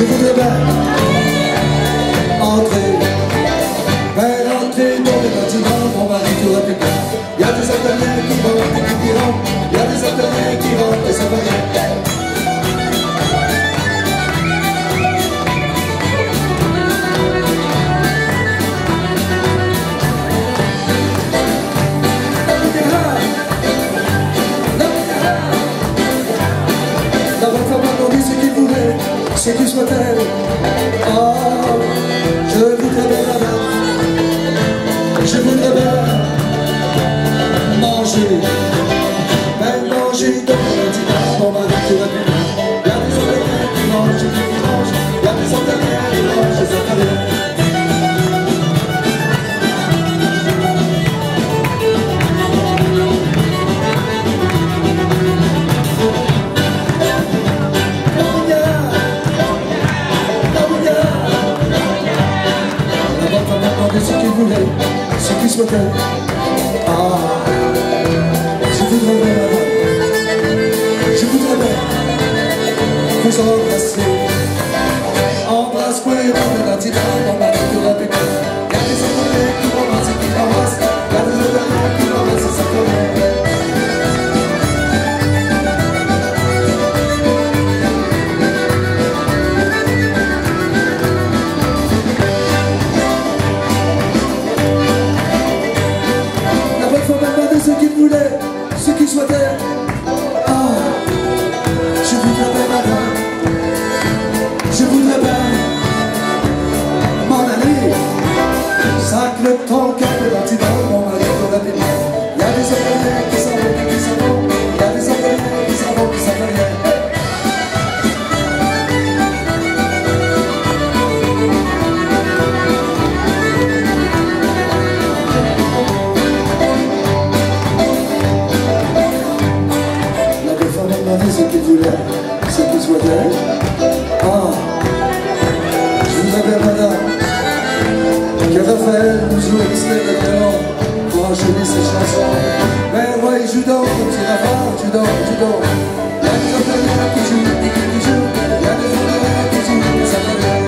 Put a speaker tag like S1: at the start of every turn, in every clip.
S1: Je voudrais bien entrer dans les bâtiments, mon mari tout rapidement. Il y a des Italiens qui rentrent et qui rentrent, il y a des Italiens qui rentrent et ça va bien. Ce qui soit-elle, oh, je voudrais bien madame, je voudrais bien manger dans mon bâtiment, mon mari tout rapidement. Il y a des Italiens qui mangent, il y a des Italiens qui mangent, c'est Italiens. Ce qui soit-elle, ah, je voudrais bien vous embrasser, embrasse-moi dans le bâtiment, mon mari tout rapidement. Il y a des Italiens qui m'embrassent et qui m'embrassent, il y a des Italiens qui m'embrassent et ça fait bien. Ce qui soit-elle, ah, je voudrais bien madame, je voudrais bien m'en aller, sacle ton cœur de bâtiment, mon mari tout rapidement. Il y a des Italiens qui s'en vont et qui s'en vont, il y a des Italiens qui s'en vont qui s'en vont. Ce qu'il voulait, ce qui soit-elle, ah, je voudrais bien madame que Raphaël nous joue extrait de violon pour enchaîner ses chansons. Mais ouais, il joue donc, petit Raphaël, joue donc. Il y a des Italiens qui jouent, il y a des Italiens qui jouent, et ça fait bien.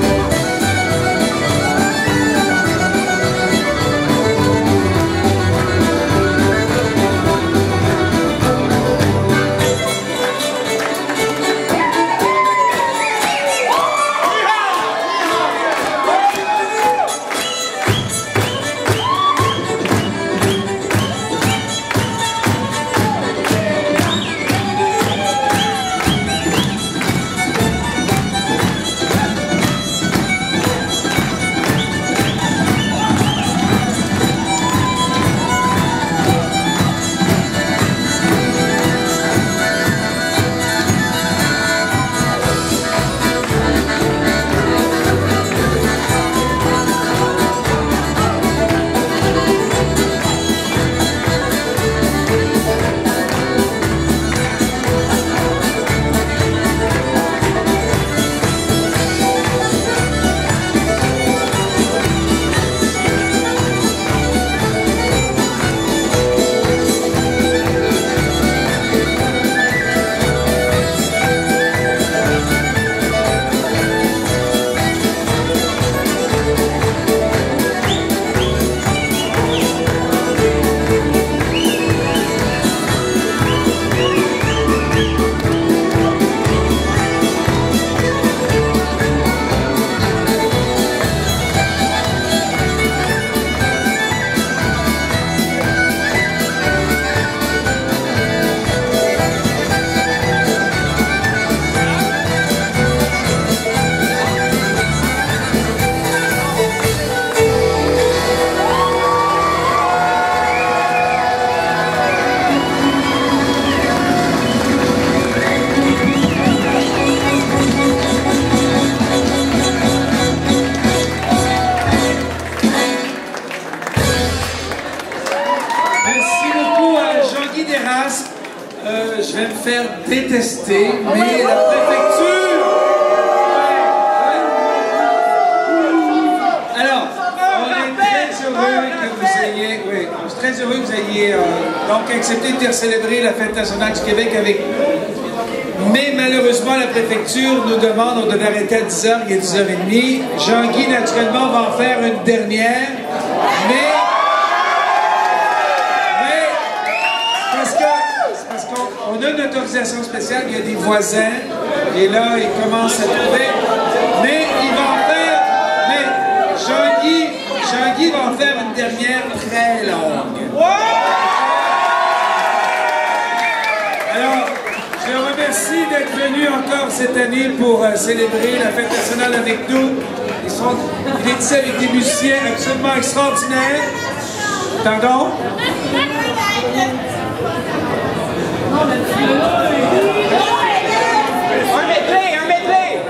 S2: Je vais me faire détester, mais la préfecture... Alors, on est très heureux que vous ayez... Oui, je suis très heureux que vous ayez donc accepté de faire célébrer la Fête nationale du Québec avec nous. Mais malheureusement, la préfecture nous demande, on devait arrêter à 10h, il est 10h30. Jean-Guy, naturellement, va en faire une dernière. Mais c'est parce qu'on a une autorisation spéciale, il y a des voisins, et là, ils commencent à trouver. Mais il va en faire, mais Jean-Guy va en faire une dernière très longue. Alors, je le remercie d'être venu encore cette année pour célébrer la fête nationale avec nous. Il est ici avec des musiciens absolument extraordinaires. Pardon? Un medley!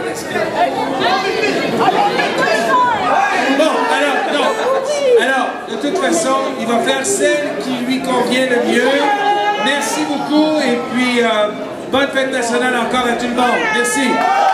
S2: Bon, alors, non. Alors, de toute façon, il va faire celle qui lui convient le mieux. Merci beaucoup et puis bonne fête nationale encore à tout le monde. Merci.